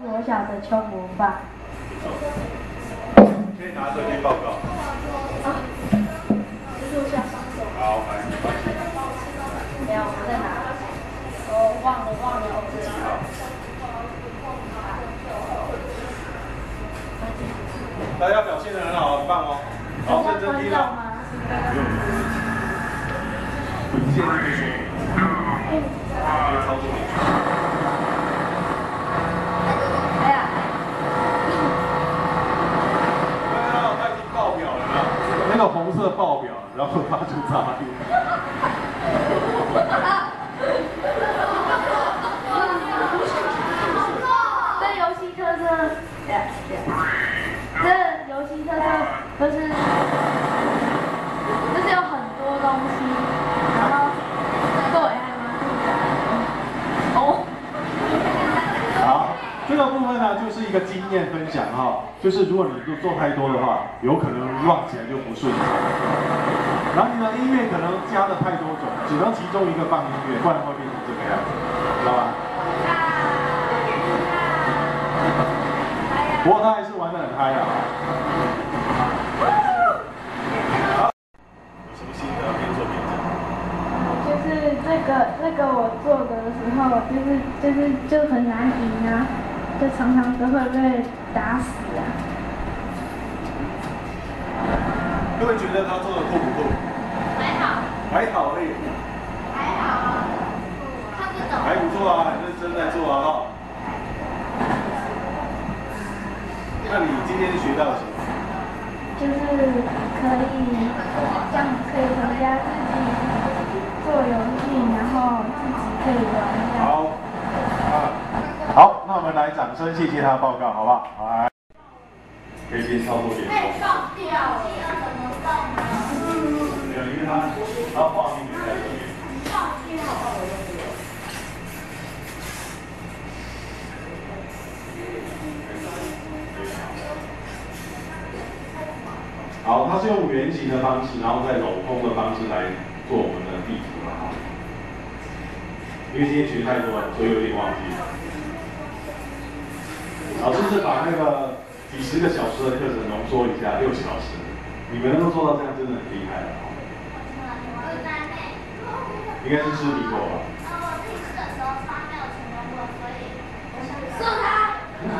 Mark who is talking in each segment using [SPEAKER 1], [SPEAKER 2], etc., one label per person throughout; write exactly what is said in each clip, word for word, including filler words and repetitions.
[SPEAKER 1] 国小的邱国爸。
[SPEAKER 2] 可以拿手机报告。
[SPEAKER 1] 啊，录下双手。
[SPEAKER 2] 好，来。
[SPEAKER 1] 没有，我在拿。我忘了，忘了。
[SPEAKER 2] 几号？大家表现得很好，很棒哦。好，认真听哦。不用。文件那个选。可以操作进去。 那个红色爆表，然后发出杂音。
[SPEAKER 1] 这游戏特色，这游戏特色就是就是有很多东西，然后对，还蛮复杂的。哦。
[SPEAKER 2] 好，这个部分呢，就是一个经验分享哈。 就是如果你做做太多的话，有可能忘起来就不顺畅。然后你的音乐可能加的太多种，只能其中一个放音乐，不然会变成这个样子，知道吧？不过他还是玩得很嗨啊。好，有什么心得？边做边讲。
[SPEAKER 1] 就是这个这个我做的时候，就是就是就很难赢啊。 就常常都会被打死啊！
[SPEAKER 2] 各位觉得他做的酷不酷？
[SPEAKER 1] 还好。
[SPEAKER 2] 还好而已。
[SPEAKER 1] 还好。看不懂。
[SPEAKER 2] 还不错啊，很认真在做啊哈。那你今天学到了什么？
[SPEAKER 1] 就是可以这样，可以回家自己做游戏，然后自己可以玩。
[SPEAKER 2] 好。啊。 好，那我们来掌声谢谢他的报告，好不好？好，来，可以边操作边说。被放掉了，怎么办呢？没有，因为他他画面就在这边。放掉了。好，它是用圆形的方式，然后再镂空的方式来做我们的地图了哈。因为今天学太多了，所以有点忘记了。 老师是把那个几十个小时的课程浓缩一下，六小时，你们能够做到这样，真的很厉害了。应该是试题过吧？呃，我自己试的时候，他没有成功过，所以我想送他。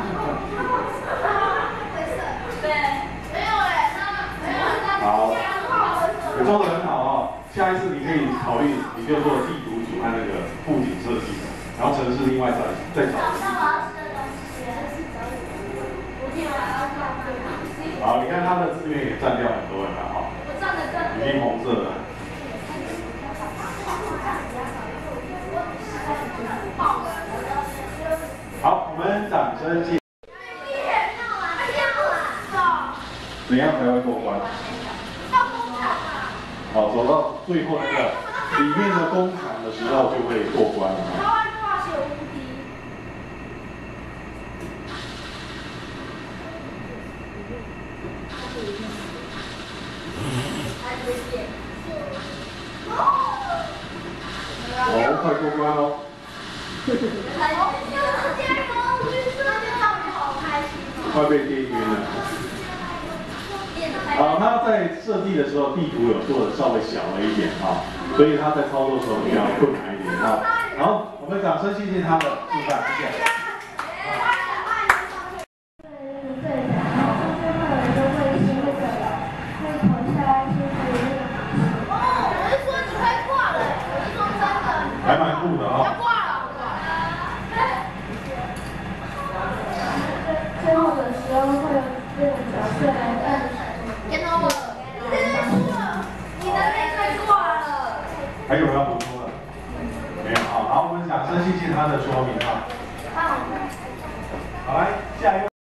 [SPEAKER 2] 对，没有哎，他没有他。好，你做的很好哦。下一次你可以考虑，你就做地图组和那个布景设计，然后城市另外找再找。 好，你看它的字面也占掉很多了哈，已经红色了。好，我们掌声谢。怎样才会过关？好，走到最后那个里面的工厂的时候就会过关了。 哦，快过关喽！快被电晕了。啊，他在设计的时候，地图有做的稍微小了一点啊，所以他在操作的时候比较困难一点啊。好，我们掌声谢谢他的示范，谢谢。 还蛮酷的哈、哦。
[SPEAKER 1] 最后的时候会有这个角色来带。天哪，我你的内在挂了。
[SPEAKER 2] 还有要补充的？没有，好，好，我们掌声谢谢他的说明啊。好，好来。